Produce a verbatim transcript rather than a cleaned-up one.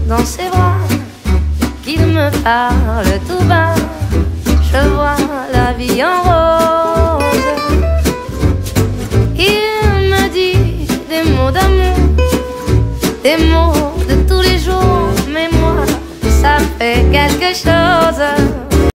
dans ses bras, qu'il me parle tout bas. Je vois la vie en rose. Il me dit des mots d'amour, des mots de tous les jours, mais moi, ça fait quelque chose.